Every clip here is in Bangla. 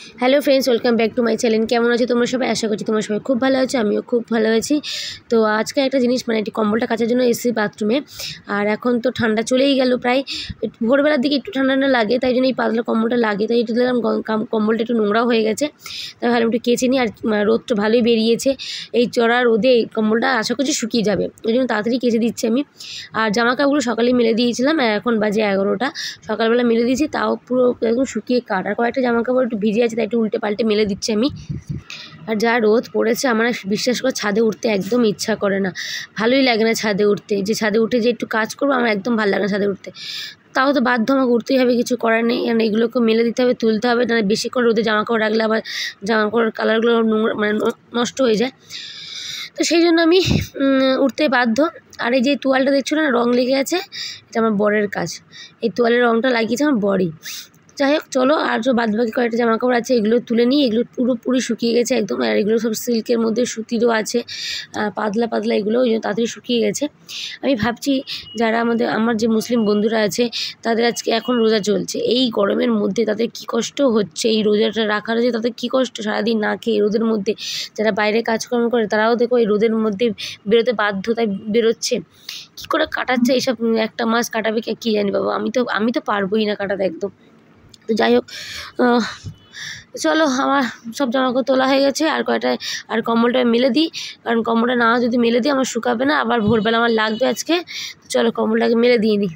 Hello friends, welcome back to my channel. কেমন আছো তোমরা সবাই? আশা করছি তোমরা সবাই খুব ভালো আছো, আমিও খুব ভালো আছি। তো আজকে একটা জিনিস একটি কম্বলটা কাচার জন্য এসেছি বাথরুমে। আর এখন তো ঠান্ডা চলেই গেল, প্রায় ভোরবেলার দিকে একটু ঠান্ডা লাগে, তাই জন্য এই পাতলা কম্বলটা লাগে। তাই একটু দেখলাম কম্বলটা একটু নোংরাও হয়ে গেছে, তাই ভালো একটু কেচে নিই। আর রোদটা ভালোই বেরিয়েছে, এই চড়া রোদে এই কম্বলটা আশা করছি শুকিয়ে যাবে, ওই জন্য তাড়াতাড়ি কেচে দিচ্ছি আমি। আর জামা কাপড়গুলো সকালে মেলে দিয়েছিলাম, এখন বাজে 11টা। সকালবেলা মেলে দিয়েছি, তাও পুরো একদম শুকিয়ে কাট। আর কয়েকটা জামা কাপড় একটু ভিজে আছে, তাই একটু উল্টে পাল্টে মেলে দিচ্ছি আমি। আর যা রোদ পড়েছে, আমার বিশ্বাস করে ছাদে উঠতে একদম ইচ্ছা করে না, ভালোই লাগে না ছাদে উঠতে। যে ছাদে উঠে যে একটু কাজ করবো, আমার একদম ভালো লাগে না ছাদে উঠতে। তাও তো বাধ্য আমাকে উঠতেই হবে, কিছু করার নেই। কারণ এগুলোকে মেলে দিতে হবে, তুলতে হবে, না বেশিক্ষণ রোদে জামা কাপড় রাখলে আবার জামা কাপড়ের কালারগুলো নোংরা নষ্ট হয়ে যায়। তো সেই জন্য আমি উঠতে বাধ্য। আর এই যে তোয়ালটা দেখছো না, রং লেগে আছে, এটা আমার বরের কাজ। এই তোয়ালের রংটা লাগিয়েছে আমার বরই। যাই হোক, চলো, আর যে বাদবাকি কয়েকটা জামা কাপড় আছে এগুলো তুলে নিই। এগুলো পুরোপুরি শুকিয়ে গেছে একদম। আর এগুলো সব সিল্কের মধ্যে সুতিরও আছে, পাতলা পাতলা, এগুলো ওই জন্য তাড়াতাড়ি শুকিয়ে গেছে। আমি ভাবছি যারা আমার যে মুসলিম বন্ধুরা আছে, তাদের আজকে এখন রোজা চলছে, এই গরমের মধ্যে তাদের কি কষ্ট হচ্ছে, এই রোজাটা রাখার যে তাদের কি কষ্ট, সারাদিন না খেয়ে রোদের মধ্যে। যারা বাইরে কাজকর্ম করে তারাও দেখো এই রোদের মধ্যে বেরোতে বাধ্যতায় বেরোচ্ছে। কী করে কাটাচ্ছে এইসব, একটা মাস কাটাবে কী জানি বাবা। আমি তো পারবোই না কাটাতে একদম। তো যাই হোক, চলো, আমার সব জামাকাপড় তোলা হয়ে গেছে। আর কম্বলটা মেলে দিই, কারণ কম্বলটা না যদি মেলে দিই আমার শুকাবে না, আবার ভোরবেলা আমার লাগবে আজকে। চলো কম্বলটাকে মেলে দিয়ে নিই।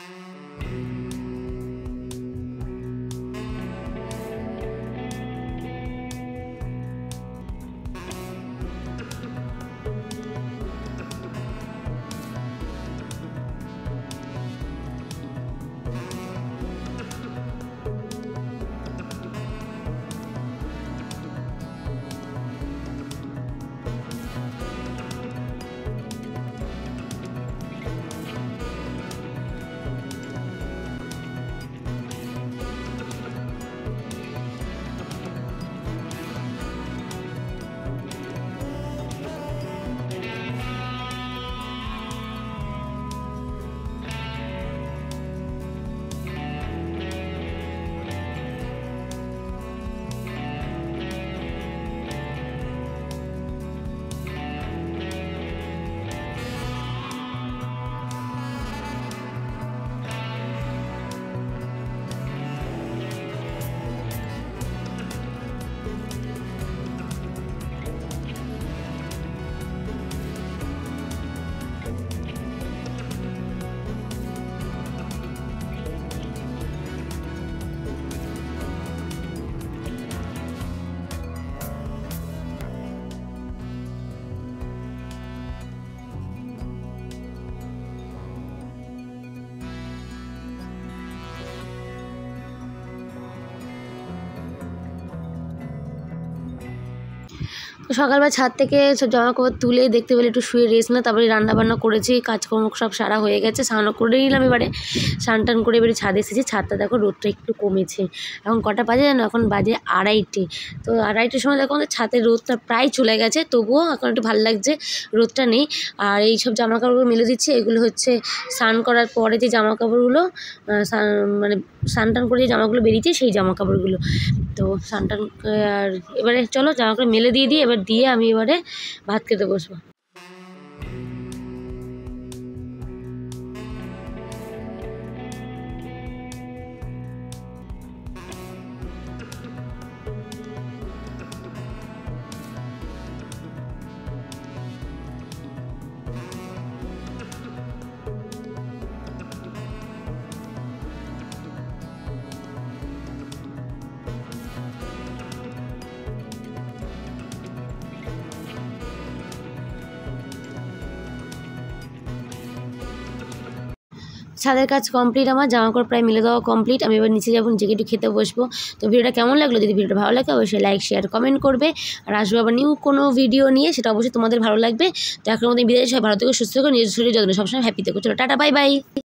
তো সকালবেলা ছাদ থেকে সব জামাকাপড় তুলে দেখতে পেলে একটু শুয়ে রেস্ট না, তারপরে রান্নাবান্না করেছি, কাজকর্ম সব সারা হয়ে গেছে, স্নানও করে নিলাম। এবারে স্নান টান করে এবারে ছাদে এসেছি। ছাদটা দেখো রোদটা একটু কমেছে, এখন কটা বাজে জানো? এখন বাজে 2:30। তো 2:30টার সময় দেখো আমাদের ছাদের রোদটা প্রায় চলে গেছে, তবুও এখন একটু ভালো লাগছে, রোদটা নেই। আর এই সব জামাকাপড়গুলো মেলে দিচ্ছি, এগুলো হচ্ছে স্নান করার পরে যে জামাকাপড়গুলো, স্নান টান করে যে জামাগুলো বেরিয়েছে সেই জামাকাপড়গুলো। তো স্নান টান, আর এবারে চলো জামাকাপড় মেলে দিয়ে দিই, এবার দিয়ে আমি এবারে ভাত খেতে বসবো। ছাদের কাজ কমপ্লিট, আমার জামাকাপড় প্রায় মেলে দেওয়া কমপ্লিট। আমি এবার নিচে যাবো, নিজেকে একটু খেতে বসবো। তো ভিডিওটা কেমন লাগলো? যদি ভিডিওটা ভালো লাগে অবশ্যই লাইক শেয়ার কমেন্ট করবে। আর আসবো আবার নিউ কোনো ভিডিও নিয়ে, সেটা অবশ্যই তোমাদের ভালো লাগবে। তো এখন মধ্যে বিদায়, সবাই ভালো থেকো, সুস্থ থেকো, নিজের শরীরের যত্ন সবসময় হ্যাপি থেকো। চলো টাটা, বাই বাই।